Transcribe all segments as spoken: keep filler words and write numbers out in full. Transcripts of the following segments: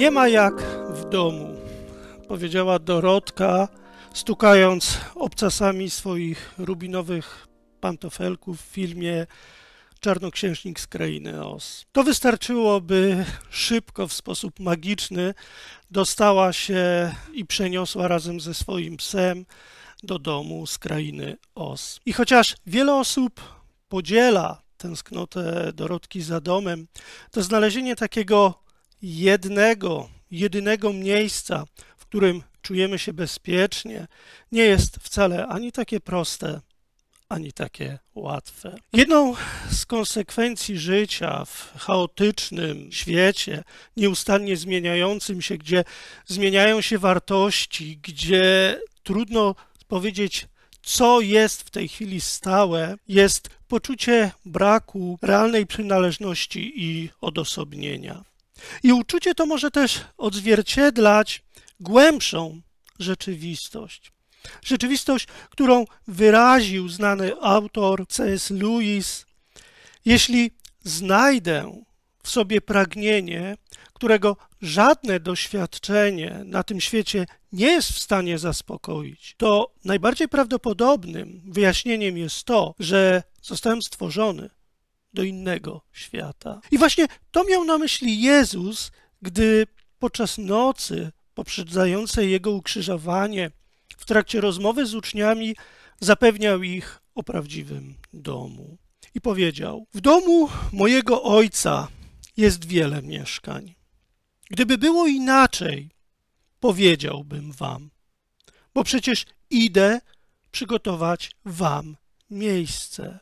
Nie ma jak w domu, powiedziała Dorotka, stukając obcasami swoich rubinowych pantofelków w filmie Czarnoksiężnik z Krainy Oz. To wystarczyło, by szybko, w sposób magiczny dostała się i przeniosła razem ze swoim psem do domu z Krainy Oz. I chociaż wiele osób podziela tęsknotę Dorotki za domem, to znalezienie takiego jednego, jedynego miejsca, w którym czujemy się bezpiecznie, nie jest wcale ani takie proste, ani takie łatwe. Jedną z konsekwencji życia w chaotycznym świecie, nieustannie zmieniającym się, gdzie zmieniają się wartości, gdzie trudno powiedzieć, co jest w tej chwili stałe, jest poczucie braku realnej przynależności i odosobnienia. I uczucie to może też odzwierciedlać głębszą rzeczywistość. Rzeczywistość, którą wyraził znany autor C S Lewis. Jeśli znajdę w sobie pragnienie, którego żadne doświadczenie na tym świecie nie jest w stanie zaspokoić, to najbardziej prawdopodobnym wyjaśnieniem jest to, że zostałem stworzony do innego świata. I właśnie to miał na myśli Jezus, gdy podczas nocy poprzedzającej Jego ukrzyżowanie w trakcie rozmowy z uczniami zapewniał ich o prawdziwym domu. I powiedział: w domu mojego Ojca jest wiele mieszkań. Gdyby było inaczej, powiedziałbym wam, bo przecież idę przygotować wam miejsce.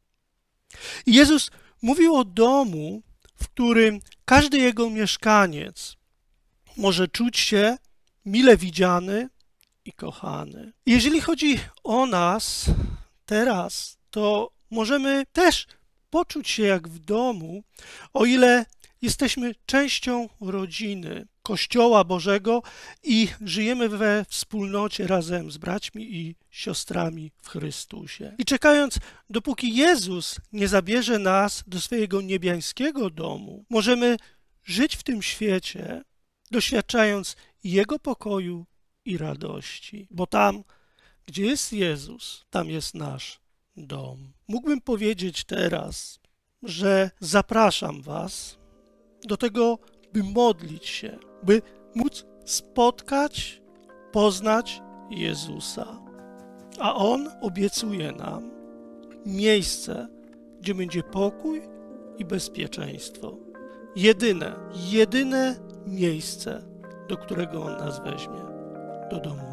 I Jezus mówił o domu, w którym każdy jego mieszkaniec może czuć się mile widziany i kochany. Jeżeli chodzi o nas teraz, to możemy też poczuć się jak w domu, o ile jesteśmy częścią rodziny Kościoła Bożego i żyjemy we wspólnocie razem z braćmi i siostrami w Chrystusie. I czekając, dopóki Jezus nie zabierze nas do swojego niebiańskiego domu, możemy żyć w tym świecie, doświadczając Jego pokoju i radości. Bo tam, gdzie jest Jezus, tam jest nasz dom. Mógłbym powiedzieć teraz, że zapraszam was do tego, by modlić się, by móc spotkać, poznać Jezusa. A On obiecuje nam miejsce, gdzie będzie pokój i bezpieczeństwo. Jedyne, jedyne miejsce, do którego On nas weźmie, do domu